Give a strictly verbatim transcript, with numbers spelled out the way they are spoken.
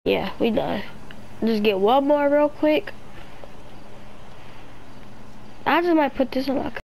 Yeah, we done. Just get one more real quick. I just might put this in my